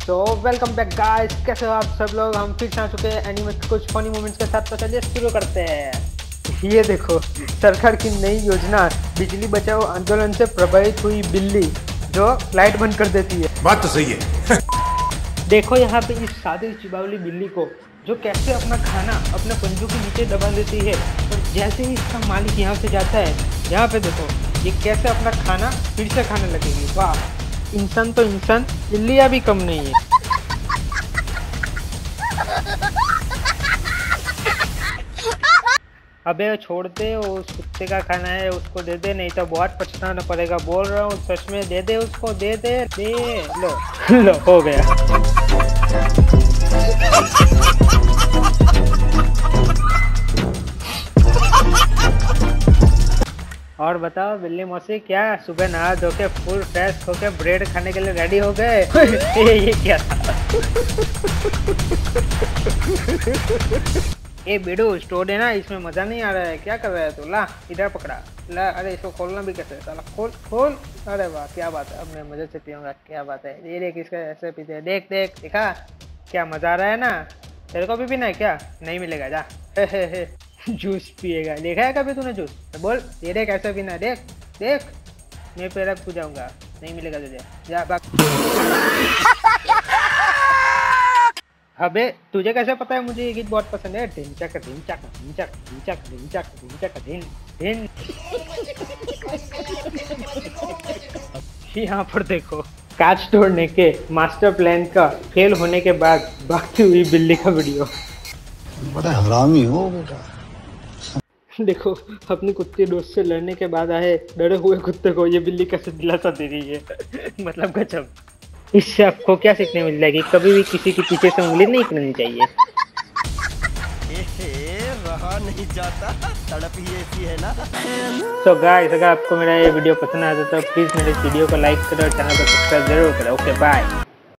तो welcome back guys, कैसे हो आप सब लोग। हम फिर से आ चुके हैं एनीमे के कुछ फनी मोमेंट्स के साथ। तो चलिए शुरू करते हैं। ये देखो, सरकार की नई योजना बिजली बचाओ आंदोलन से प्रभावित हुई बिल्ली जो लाइट बंद कर देती है। बात तो सही है। देखो यहाँ पे इस सादी चिबावली बिल्ली को जो कैसे अपना खाना अपने पंजों के नीचे दबा देती है। और जैसे ही इसका मालिक यहाँ से जाता है, यहाँ पे देखो ये कैसे अपना खाना फिर से खाने लगेगी। वाह, इंसान तो इंसान, बिल्लियाँ भी कम नहीं है। अबे छोड़ दे, उस कुत्ते का खाना है, उसको दे दे, नहीं तो बहुत पछताना पड़ेगा। बोल रहा हूँ सच में, दे दे उसको, दे दे दे। लो लो, हो गया। और बताओ बिल्ली मौसी, क्या सुबह नहा धो के फुल फ्रेश होके ब्रेड खाने के लिए रेडी हो गए? ये क्या था? ए बेडू, स्टोर है ना, इसमें मजा नहीं आ रहा है। क्या कर रहा है तू? ला इधर पकड़ा, ला। अरे इसको खोलना भी कैसे? साला खोल खोल। अरे वाह, क्या बात है, अब मैं मजे से पीऊंगा। क्या बात है, ये देख इसका ऐसे पीते हैं। देख देख, देखा क्या मजा आ रहा है ना। तेरे को भी पीना है क्या? नहीं मिलेगा, जा। जूस पिएगा, देखा है कभी तूने जूस? तो बोल, ये देख ऐसे पीना है, देख देख। मैं पे रख जाऊंगा, नहीं मिलेगा तुझे, जा भाग। अबे तुझे कैसे पता है मुझे ये गीत बहुत पसंद है? ढिंचक ढिंचक ढिंचक ढिंचक ढिंचक ढिंचक ढिन ढिन। यहाँ पर देखो, कांच तोड़ने के मास्टर प्लान का फेल होने के बाद भागती हुई बिल्ली का वीडियो। बड़ा हरामी हो बेटा। देखो, अपनी कुत्ते दोस्त से लड़ने के बाद आए डरे हुए कुत्ते को ये बिल्ली कैसे दिलासा दे रही है। मतलब गजब। इससे आपको क्या सीखने मिल जाएगी? कभी भी किसी के पीछे से उंगली नहीं करनी चाहिए। रहा नहीं जाता, तड़प ही ऐसी है ना। तो गाइस, अगर आपको मेरा ये वीडियो पसंद आया तो प्लीज मेरे वीडियो को लाइक करो और चैनल को सब्सक्राइब जरूर करो। Okay bye.